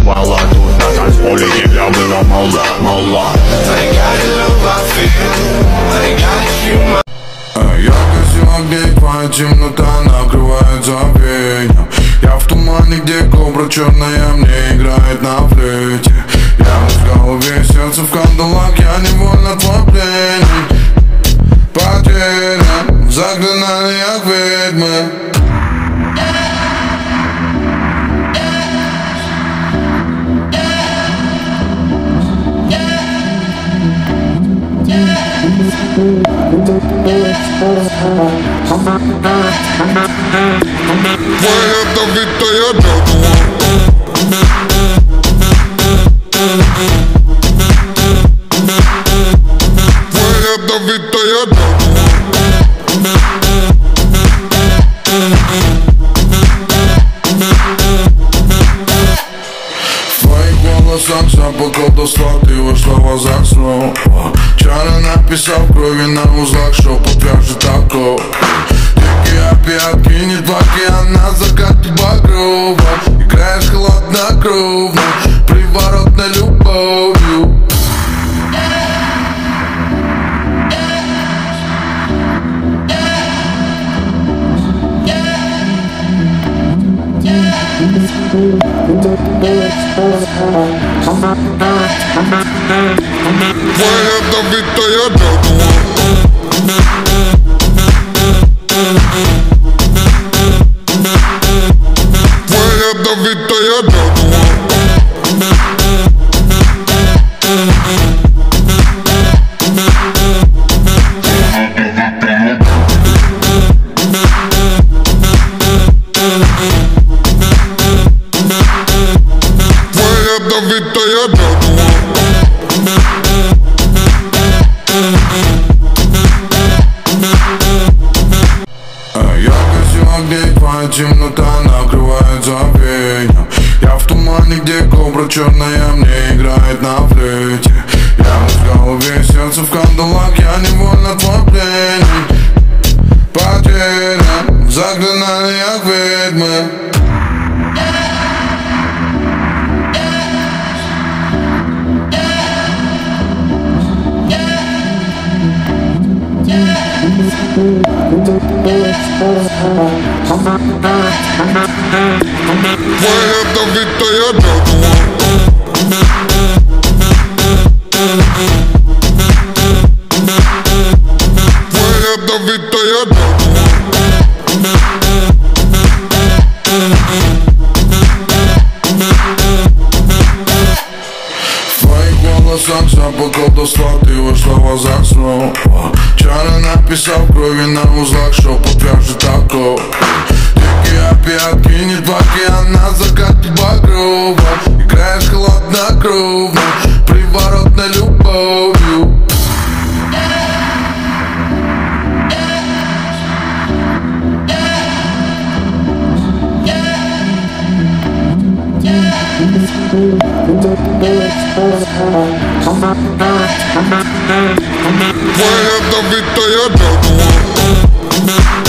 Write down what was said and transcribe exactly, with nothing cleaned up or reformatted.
танцевала тут на танцполе, тебя было мало, мало. Ярко сегодня твоя темнота накрывает забвением. Я в тумане, где кобра черная мне играет на флейте. Я в голове, сердце в кандалах, я невольно твой пленник. Потерян в заклинаниях ведьмы. Твоя добитая дорога. Твоя добитая дорога. В твоих волосах запах колдовства, ты вошла в азарт снова. Вчера написал в крови на узлах, что подвяжет такого. Дикий опиат кинет в океан на закате багрова. Играешь хладнокровно, приворотной любовью. Твоя добитая дорога. Твоя добитая дорога. Твоя добитая дорога. Ярко сегодня твоя темнота накрывает забвением. Я в тумане, где кобра черная мне играет на флейте. Я в голове, сердце в кандалах, я невольно твой пленник. Потерян в заклинаниях ведьмы. Твоя добитая дорога. Твоя добитая дорога. В твоих волосах запах колдовства, ты вошла в азарт снова. Вчера написал в крови на узлах, что подвяжет такого. Дикий опиат кинет в океан на закате багрова. Играешь хладнокровно, приворотной любовью. Твоя добитая дорога.